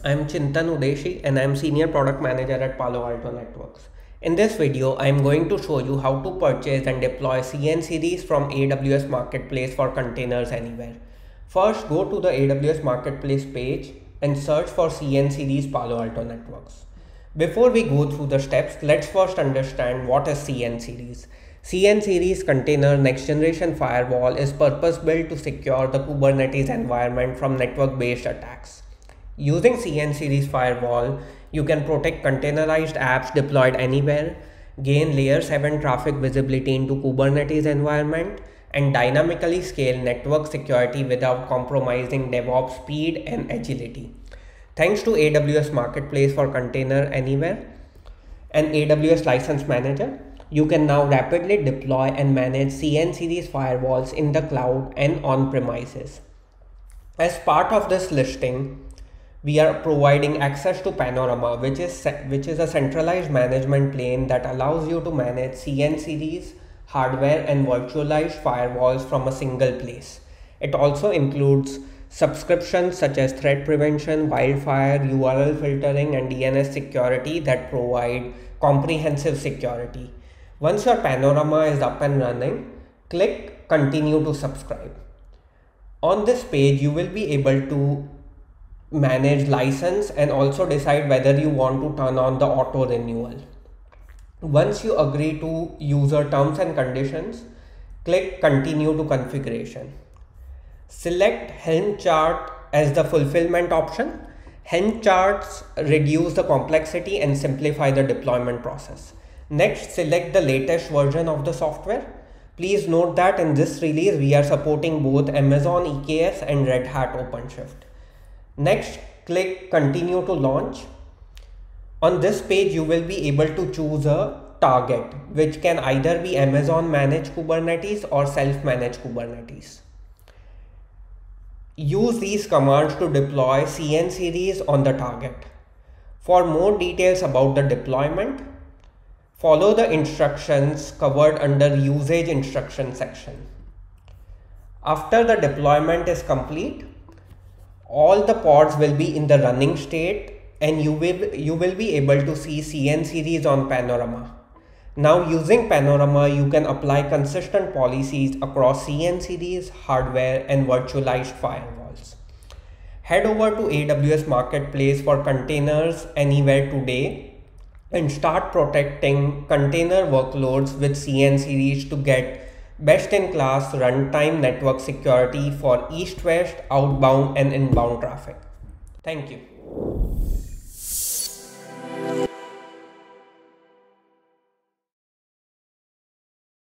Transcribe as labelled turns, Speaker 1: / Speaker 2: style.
Speaker 1: I'm Chintan Udeshi and I'm Senior Product Manager at Palo Alto Networks. In this video, I'm going to show you how to purchase and deploy CN series from AWS Marketplace for containers anywhere. First, go to the AWS Marketplace page and search for CN series Palo Alto Networks. Before we go through the steps, let's first understand what is CN series. CN series Container Next Generation Firewall is purpose-built to secure the Kubernetes environment from network-based attacks. Using CN series firewall, you can protect containerized apps deployed anywhere, gain layer 7 traffic visibility into Kubernetes environment, and dynamically scale network security without compromising DevOps speed and agility. Thanks to AWS Marketplace for Container Anywhere and AWS License Manager, you can now rapidly deploy and manage CN series firewalls in the cloud and on premises. As part of this listing, we are providing access to Panorama, which is a centralized management plane that allows you to manage CN series, hardware, and virtualized firewalls from a single place. It also includes subscriptions such as threat prevention, wildfire, URL filtering, and DNS security that provide comprehensive security. Once your Panorama is up and running, click Continue to subscribe. On this page, you will be able to manage license and also decide whether you want to turn on the auto renewal. Once you agree to user terms and conditions, click Continue to configuration. Select Helm chart as the fulfillment option. Helm charts reduce the complexity and simplify the deployment process. Next, select the latest version of the software. Please note that in this release, we are supporting both Amazon EKS and Red Hat OpenShift. Next, click Continue to launch. On this page, you will be able to choose a target, which can either be Amazon Managed Kubernetes or Self-Managed Kubernetes. Use these commands to deploy CN series on the target. For more details about the deployment, follow the instructions covered under Usage Instruction section. After the deployment is complete, all the pods will be in the running state and you will be able to see CN series on Panorama. Now, using Panorama, you can apply consistent policies across CN series, hardware, and virtualized firewalls. Head over to AWS Marketplace for Containers Anywhere today and start protecting container workloads with CN series to get best-in-class runtime network security for east-west, outbound, and inbound traffic. Thank you.